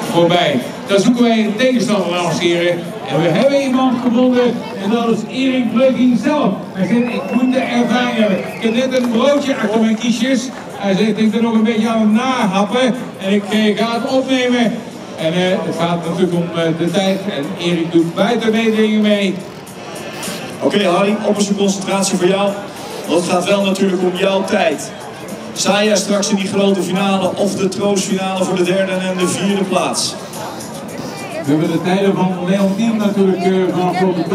voorbij. Dan zoeken wij een tegenstander, dames en heren. En we hebben iemand gevonden en dat is Erik Bleking zelf. Hij zegt, ik moet de ervaring hebben. Ik heb net een broodje achter mijn kiesjes. Hij zegt, ik ben nog een beetje aan het nahappen en ik ga het opnemen. En het gaat natuurlijk om de tijd en Erik doet buiten meedingen mee. Oké, Harry, opperste concentratie voor jou. Want het gaat wel natuurlijk om jouw tijd. Sta jij straks in die grote finale of de troostfinale voor de derde en de vierde plaats? We hebben de tijden van Leontien natuurlijk vanaf